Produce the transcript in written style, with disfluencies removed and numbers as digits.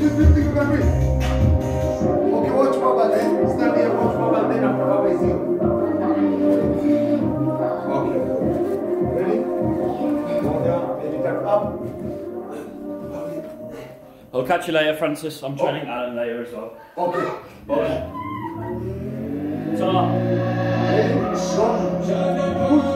Just think about me. Okay, watch my band then. Stand here, watch my band then after my basic. Okay. Ready? Go down, maybe tap up. I'll catch you later, Francis. I'm training Alan later as well. Okay. Okay. So, ready? Strong. Push.